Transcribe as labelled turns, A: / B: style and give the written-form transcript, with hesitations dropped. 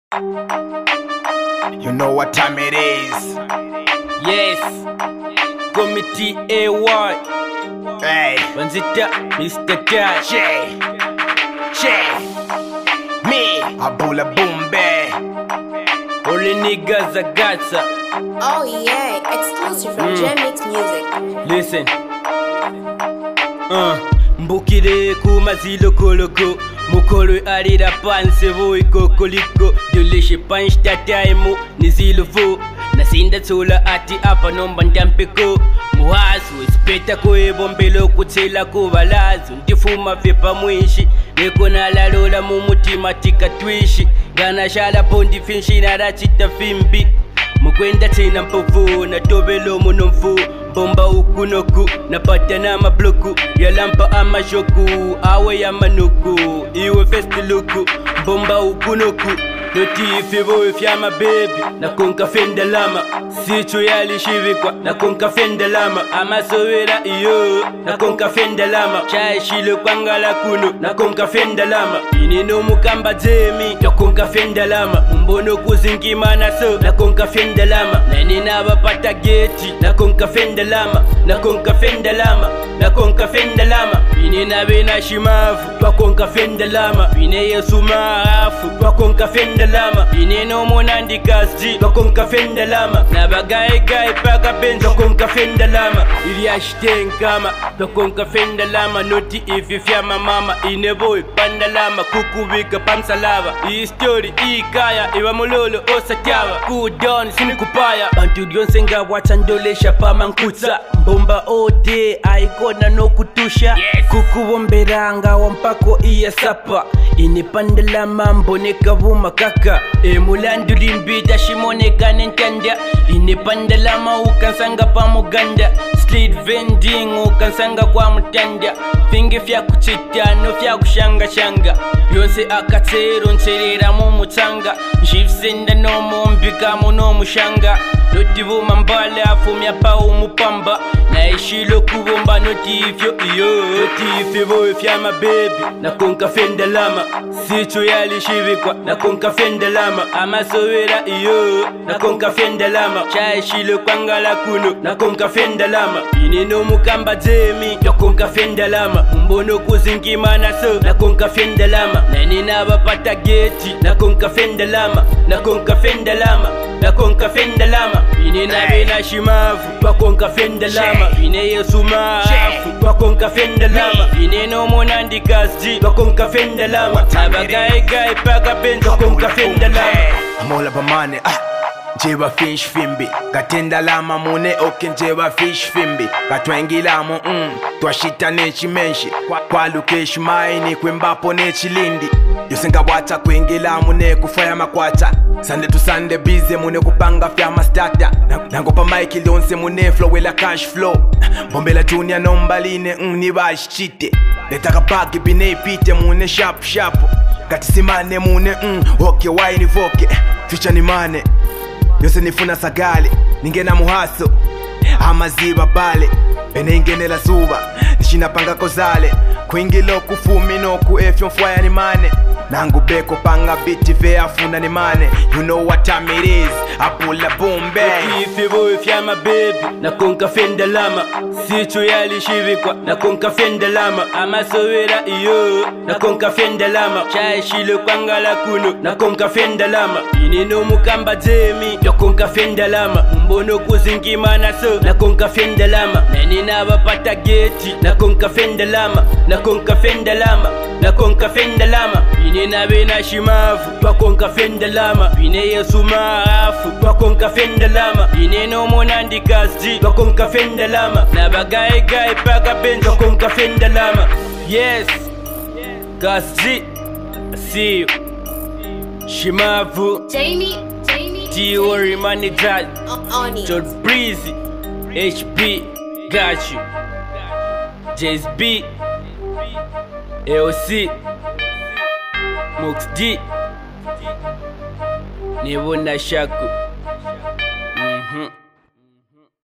A: You know what time it is.
B: Yes, Committee AY.
A: Hey,
B: Wanzita, Mr. Cash.
A: me, Abula Boombe.
B: Only niggas are gotcha.
C: Oh yeah, exclusive from Gemix Music.
B: Listen. Mbukire kumazilo koloko. Mukolo arira panse vo ikokoliko. Dolishe punch tataimu nizilo vo. Nasinda tula ati apa nomba ntampeko. Muhasu espeta kwe bombelo kutela kubalazo. Ndifuma vepa mwishi. Neko nalalola mumutima tika twishi. Gana shala pondi finshi narachita fimbi. Mukwenda tena mpofu na tobelo munomfu. Bomba ukunoku napata na mabloku ya lampa ama shoku awe ya manuku iwe festiluku. Bomba ukunoku noti ifivo ifya mabebi na konka fenda lama sichu yalishivikwa na konka fenda lama ama sowera iyo na konka fenda lama chai shilo kwangala kuno na konka fenda lama inino mukamba zemi na konka fenda lama mbono kuzingima na so na konka fenda lama na nina bapata geti na konka fenda lama na konka fenda lama na konka fenda lama inina bena shimavu kwa konka fenda lama ine yesu maafu kwa konka fenda lama ineno monandi kasji kwa konka fenda lama na bagaye gaye paka benzo kwa konka fenda lama ili ashitenkama kwa konka fenda lama noti ifi fyama mama ineboy panda lama kukubika pamsalava iyi story iyi kaya iwa mulolo osatyawa kudon sinikupaya bantu dyonse nga watandolesha pama nkutsa mbomba ode aikona nokutusha kukubomberanga wampako iya sapa inipanda lama mboneka vuma kaka emulandu limbita shimoneka nentanda inipanda lama ukansanga pa muganda street vending ukansanga kwa mutanda finge fya kuchita no fya kushanga byose akatsero nserera mu mutsanga njifsenda no mumbika muno mushanga notivuma mbala afumya pa umupamba na ishilo kubomba notifyo iyo notifyo fya mabebi na konka fenda lama sichu yalishivikwa na konka fenda lama ama sowera iyo na konka fenda lama chai shilo kwangala kuno na konka fenda lama inino mukamba zemi na konka fenda lama mbono kuzingima na so na konka fenda lama na nina bapata geti na konka fenda lama na konka fenda lama na konka fenda lama inina bena shimavu kwa konka fenda lama ine yesu maafu kwa konka fenda lama ineno monandi kasji kwa konka fenda lama abagaye gaye paka benzo konka fenda lama
A: Amola bamane njeba fish fimbi katenda lama mune oke njeba fish fimbi katwengilamo twashita nechimenshi kwalukeshi maini kwembapo nechilindi yosenga bwata kwengilamo nekufaya makwata sande tu sande bize mune kupanga fya mastata nango pa mike lyonse mune flow wela cash flow bombela junior nombaline nibashite letaka paki bine ipite mune sharp kati simane mune oke wine voke ficha ni mane yose nifuna sagale ningena muhaso amaziba bale bene ingenela zuba nishinapanga kozale kwingilo kufumi noku efyo mfwaya ni mane nangu beko panga biti ve afuna ni mane. You know what time it is. Abula Boombe.
B: Ifyo fya mabebi na konka fenda lama sichu yalishivikwa na konka fenda lama ama sowera iyo na konka fenda lama chai shilo kwangala kuno na konka fenda lama inino mukamba zemi na konka fenda lama mbono kuzingima na so na konka fenda lama na nina bapata geti na konka fenda lama na konka fenda lama na konka fenda lama inina bena shimavu kwa konka fenda lama ine yesu maafu kwa konka fenda lama ineno monandi kasji kwa konka fenda lama na bagaye gaye paka benzo konka fenda lama. Yes, kasji see you shimavu
C: Jamie
B: Tiori manager
C: on it.
B: George Breezy HB got you JSB AOC Mox D Nibona Shaku